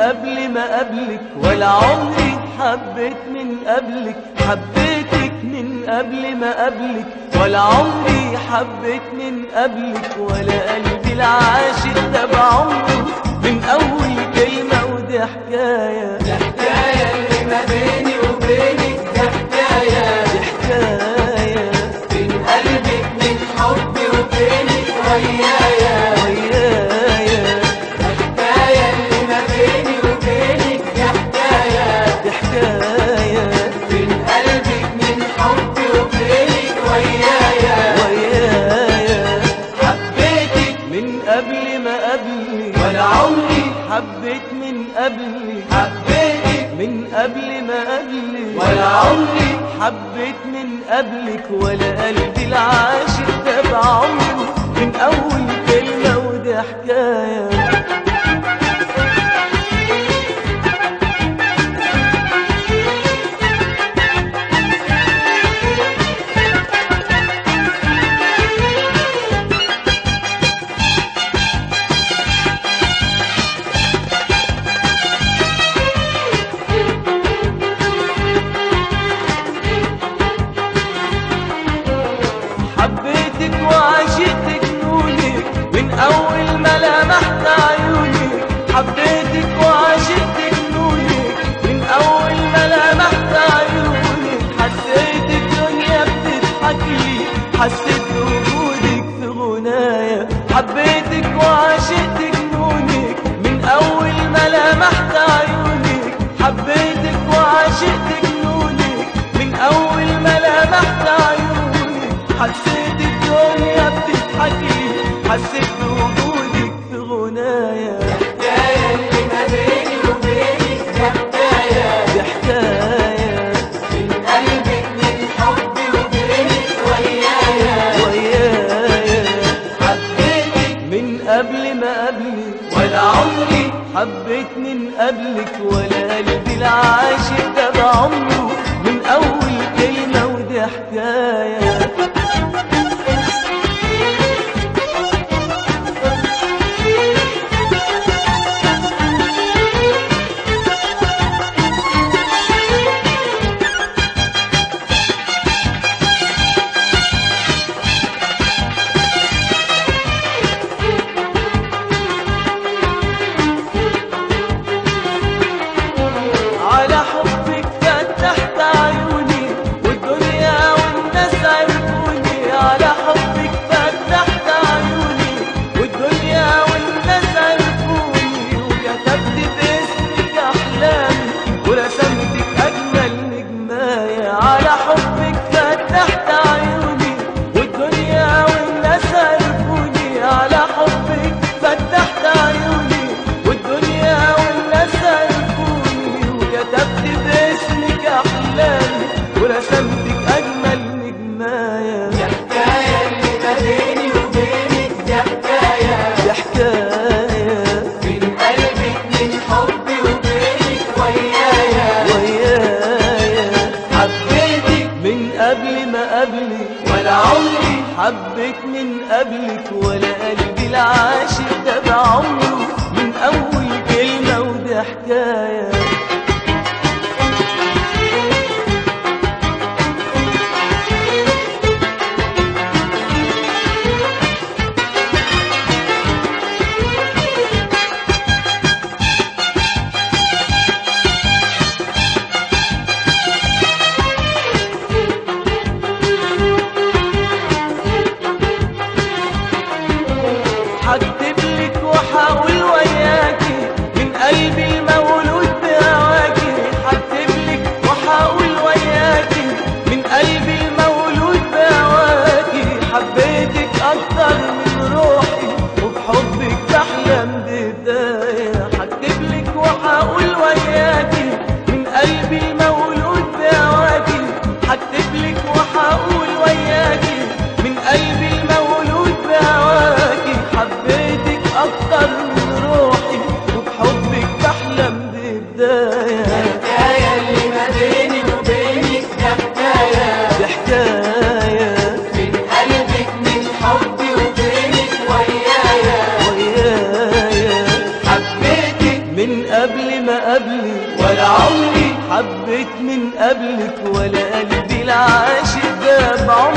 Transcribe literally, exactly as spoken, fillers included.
قبل ما قبلك، ولا عمري حبيت من قبلك. حبيتك من قبل ما قبلك، ولا عمري حبيت من قبلك. ولا قلبي العاشق ده بعمره من أول كلمة. ودي حكاية، دي حكاية اللي ما بيني وبينك، دي حكاية دي حكاية بين قلبك من حبي وبينك ويايا ويايا. دي حكاية اللي ما بيني وبينك، دي حكاية دي حكاية بين قلبك من حبي وبينك ويايا ويايا. حبيتك من قبل ما قبلك، ولا عمري حبيت من قبلك. حبيتك من قبل ما قبلك، ولا عمري حبيت من قبلك. ولا قلبي العاشق ده بعمره من أول كلمة. ودي حكاية، حبيتك وعشقتك نونك من أول ما لمحت عيونك. حبيتك وعشقتك نونك من أول ما لمحت عيونك. حسيت الدنيا بتضحك لي، حسيت بوجودك في غنايا. حبيتك وعشقتك نونك من أول ما لمحت عيونك. حبيتك وعشقتك نونك من أول ما لمحت عيونك. حسيت الدنيا بتضحك لي، حسيت بوجودك في غنايا. حكاية اللي ما بيني وبينك، دي حكاية دي حكاية بين قلبك من حبي وبينك ويايا ويايا. حبيتك من قبل ما قبلك، ولا عمري حبيت من قبلك. ولا قلبي العاشق ده بعمره من أول كلمة. ودي حكاية، على حبك فتحت عيوني والدنيا والناس عرفوني. على حبك فتحت عيوني والدنيا والناس عرفوني. وكتبت باسمك أحلامي ورسمتك أجمل نجماية. على حبك فتحت عيوني والدنيا والناس عرفوني. على حبك فتحت عيوني والدنيا والناس عرفوني. وكتبت باسمك أحلامي ورسمتك أجمل نجماية. دي حكاية اللي ما بيني وبينك، دي حكاية دي حكاية بين قلبك من حبي وبينك ويايا ويايا. حبيتك من قبل ما قبلك، ولا عمري حبيت من قبلك. ولا قلبي العاشق ده بعمره من أول كلمة. ودي حكاية، هكتبلك وحاول وياكي من قلبي المولود بهواكي. هكتبلك وحاول وياكي من قلبي المولود بهواكي. حبيتك أكتر من روحي وبحبك بحلم ببداية. هكتبلك وحاول وياكي من قلبي المولود بهواكي. هكتبلك وحاول وياكي من قلبي المولود بهواكي. حبيتك أكتر من روحي وبحبك بحلم ببداية. حكاية اللي ما بيني وبينك، دي حكاية دي حكاية بين قلبك من حبي وبينك ويايا ويايا. حبيتك من قبل ما قبلك، ولا عمري حبيت من قبلك، ولا قلبي العاشق ده بعمري